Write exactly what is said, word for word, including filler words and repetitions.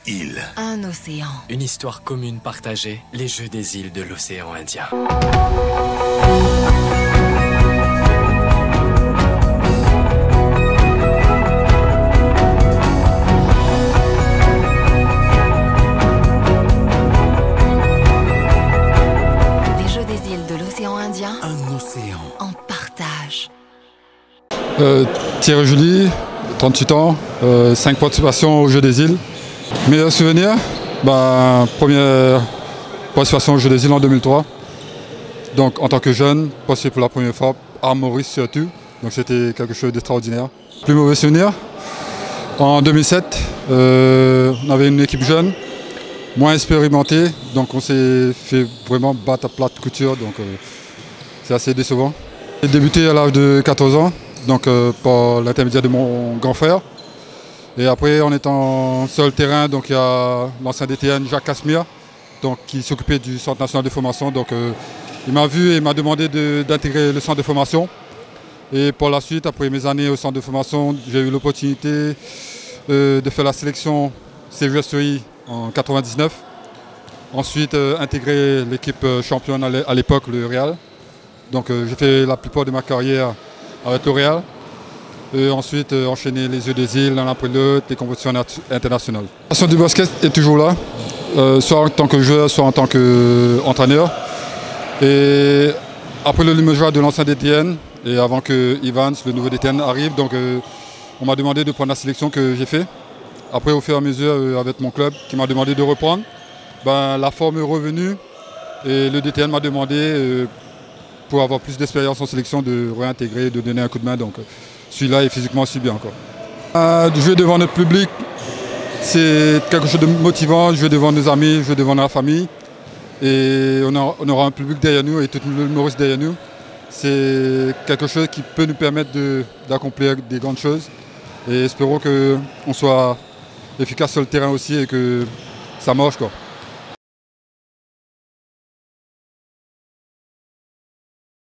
îles. Un océan. Une histoire commune partagée, les Jeux des îles de l'océan Indien. Les Jeux des îles de l'océan Indien. Un océan. En partage. Euh, Thierry Julie, trente-huit ans, euh, cinq participations aux Jeux des îles. Meilleurs souvenirs, bah, première participation aux Jeux des îles en deux mille trois. Donc en tant que jeune, passé pour la première fois à Maurice surtout. Donc c'était quelque chose d'extraordinaire. Plus mauvais souvenir, en deux mille sept, euh, on avait une équipe jeune, moins expérimentée. Donc on s'est fait vraiment battre à plate couture. Donc euh, c'est assez décevant. J'ai débuté à l'âge de quatorze ans. Donc euh, par l'intermédiaire de mon grand frère. Et après, en étant sur le terrain, donc il y a l'ancien D T N, Jacques Casimir, donc qui s'occupait du Centre national de formation. Donc euh, il m'a vu et m'a demandé d'intégrer le centre de formation. Et par la suite, après mes années au centre de formation, j'ai eu l'opportunité euh, de faire la sélection C J S E I en quatre-vingt-dix-neuf. Ensuite, euh, intégrer l'équipe championne à l'époque, le Real. Donc euh, j'ai fait la plupart de ma carrière avec le Real. Et ensuite euh, enchaîner les Jeux des îles l'un après l'autre, les compétitions internationales. La passion du basket est toujours là, euh, soit en tant que joueur, soit en tant qu'entraîneur. Et après le limogeage de l'ancien D T N, et avant que Evans, le nouveau D T N, arrive, donc euh, on m'a demandé de prendre la sélection que j'ai fait. Après, au fur et à mesure, euh, avec mon club qui m'a demandé de reprendre, ben, la forme est revenue et le D T N m'a demandé, euh, pour avoir plus d'expérience en sélection, de réintégrer, de donner un coup de main. Donc celui-là est physiquement aussi bien. Quoi. Euh, jouer devant notre public, c'est quelque chose de motivant. Jouer devant nos amis, jouer devant la famille. Et on, a, on aura un public derrière nous et tout le Maurice derrière nous. C'est quelque chose qui peut nous permettre d'accomplir de, des grandes choses. Et espérons qu'on soit efficace sur le terrain aussi et que ça marche, quoi.